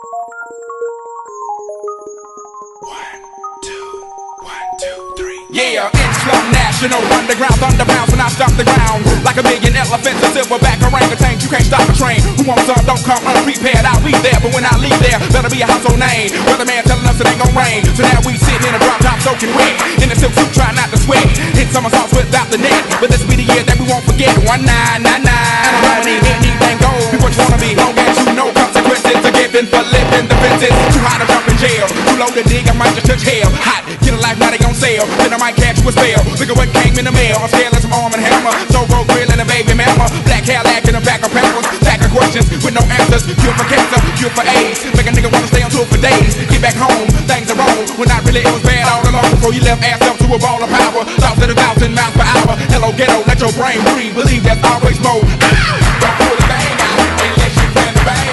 Yeah, Islam National Underground Thunder bounce when I stop the ground. Like a million elephants, a silverback orangutan. You can't stop a train. Who wants some? Don't come unprepared. I'll be there, but when I leave there, better be a household name. Weatherman telling us it ain't gon' rain. So now we sitting in a drop top soaking wet. In a silk suit, trying not to sweat. Hit somersaults without the net. But this be the year that we won't forget. 1999. And I don't need anything gold. Be what you wanna be, long as you know consequences are given for living the fences. Too hot to jump in jail. Too low to dig, I might just touch hell. Hot, get a life, now they on sale. Then I might catch you a spell. Look at what came in the mail. I'm scaling some arm and hammer. Solo grill and a baby mama. Black hair lack in a back of pampers. Stack of questions with no answers. Cure for cancer, cure for AIDS. Make a nigga wanna stay on tour for days. Get back home, things are wrong. When not really, it was bad all along. Before you left ass up to a ball of power. Thoughts at 1,000 miles per hour. Hello ghetto, let your brain breathe. Believe there's always more. Don't pull the bang out unless you plan to bang.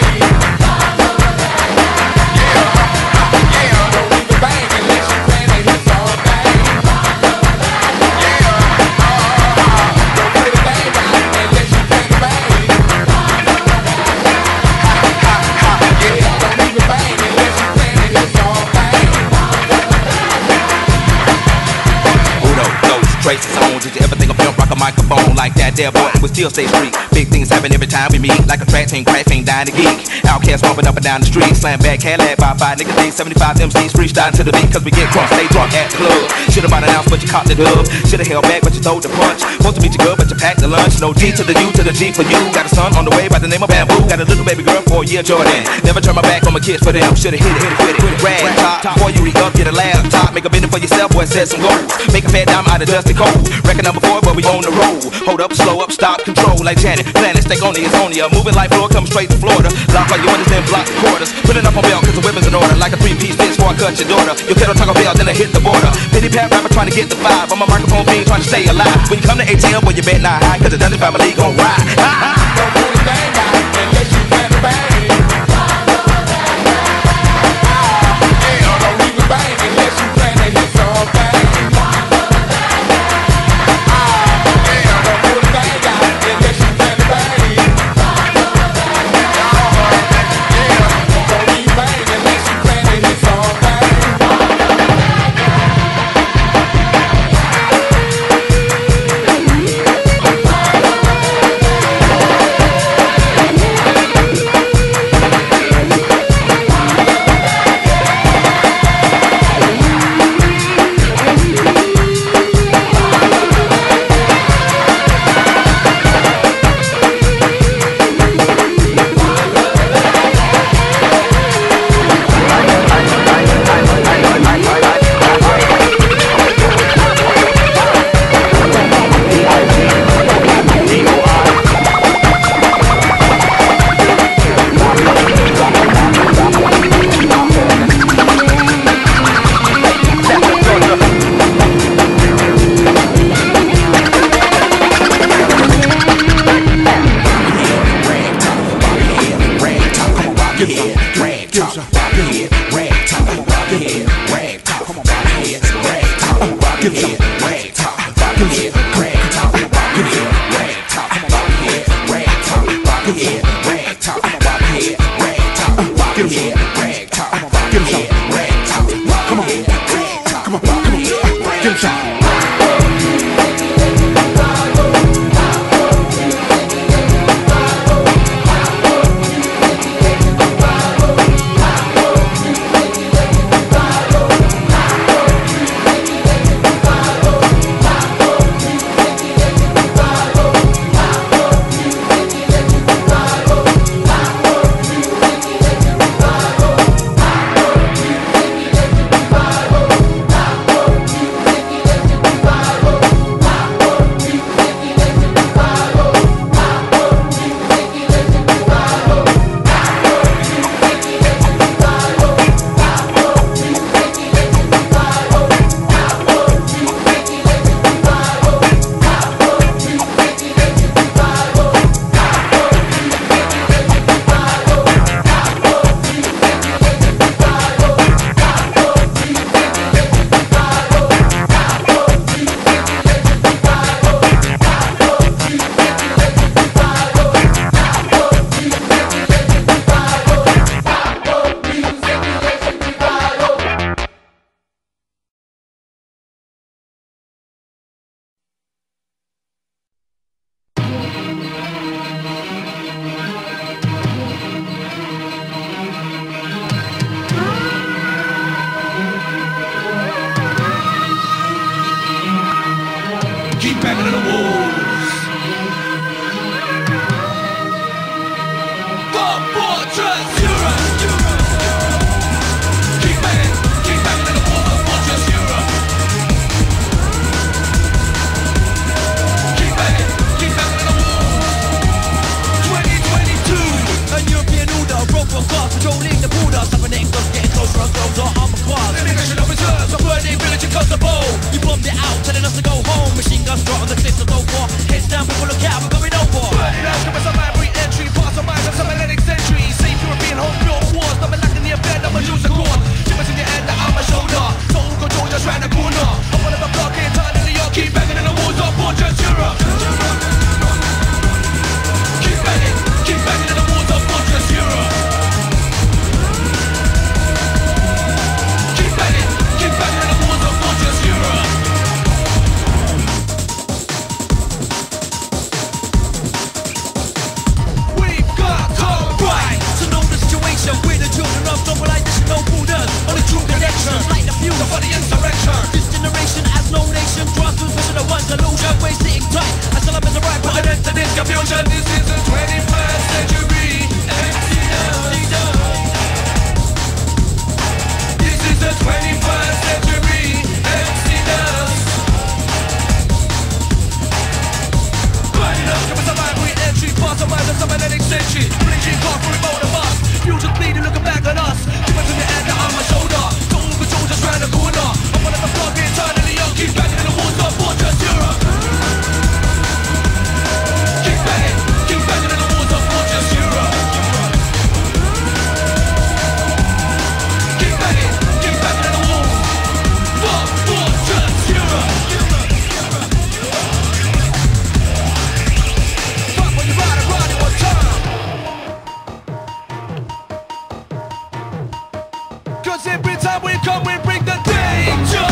Traces on, did you ever think of pimp rock a microphone like that there boy? We still stay street. Big things happen every time we meet. Like a track team, crack ain't dying to geek. Outcast bumping up and down the street. Slam back, Cadillac by 5 niggas, day 75 MCs freestyle to the beat. Cause we get crunk, stay drunk at the club. Should've bought an ounce, but you caught the dub. Should've held back, but you throwed the punch. Supposed to meet you good, but you packed the lunch. No D to the U to the G for you. Got a son on the way by the name of Bamboo. Got a little baby girl for a year, Jordan. Never turn my back on my kids for them. Should've hit it with it. Rag top, before you re-up, get a laptop. Make a business for yourself, boy, set some goals. Make a fat dime out of dusty cold. Reckon number 4, but we on the road. Hold up, slow up, stop, control like Janet. Planet, stay on it's on ya. Moving like floor, come straight to Florida. Lock all your windows, then block the quarters. Put it up on bail, cause the weapon's in order. Like a 3-piece bitch before I cut your daughter. Your kettle Taco Bell, then I hit the border. Pity pat rapper trying to get the 5. I'm a microphone being trying to stay alive. When you come to ATM, well, you bet not high, cause the Dungeon family gon' ride. Don't pull the thing out unless you plan to bang. Don't even bang unless you plan to hit something. leave the border. Some niggas getting closer and closer on the cars. Immigration officers, a burning village across the bowl. We bombed it out, telling us to go home. Machine guns strut on the cliffs of Dover. Heads down, people look out, we're going over. Burning out, give us a library entry. Pass a mind of some Atlantic century. Safe European home built wars. Nothing lacking the affair, I'ma lose the court. Shivers in your hand, I'm a shoulder. Total control just round the corner. I'm one of a block, in time in New York. Keep banging in the walls of Fortress Europe. Keep banging in the walls of Fortress Europe. Keep banging in the walls of Fortress Europe. We've got code right to know the situation. We're the children of globalization, no borders, only true connections. Like the fuel for the insurrection. This generation has no nation. Trust was vision of one delusion. We're sitting tight. I still have as a right, put an end to this confusion. This is the 21st century. This is the 21st century. Exodus. Burning up, give us a vibrant entry. Pass a mind of some Atlantic century. Bleaching car for remote of us. Future bleeding, looking back on us. Give us in the hand, on my shoulder. Total control just round the corner. I'm one of the block, in time in New York. Keep banging in the walls of Fortress Europe. Keep banging in the walls of Fortress Europe. Keep banging in the walls of Fortress Europe. Fuck when you ride it one time. 'Cause every time we come, we bring the danger.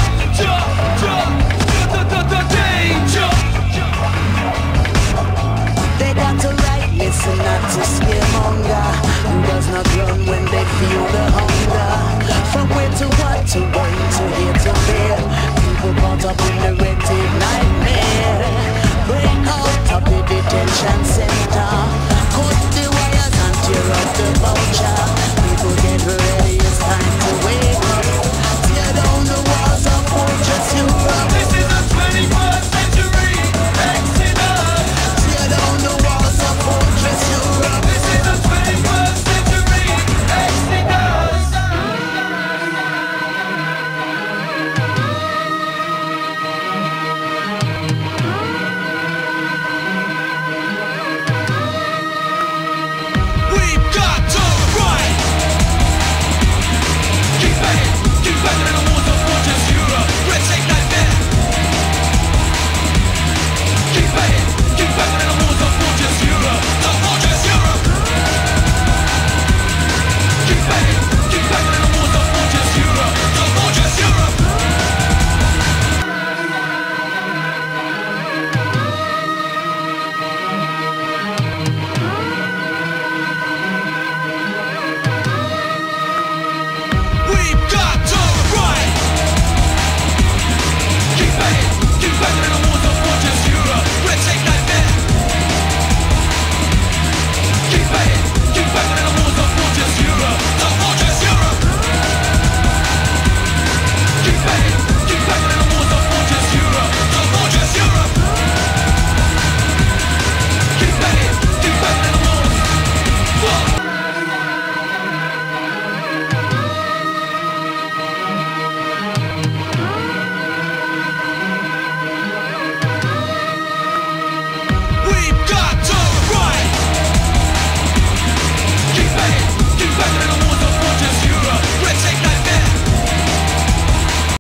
The danger. They got to right, listen not to scaremonger. Who does not run when they feel the hunger? From where to what, to when, to here to there. People caught up in the red tape nightmare. Break out of the detention center.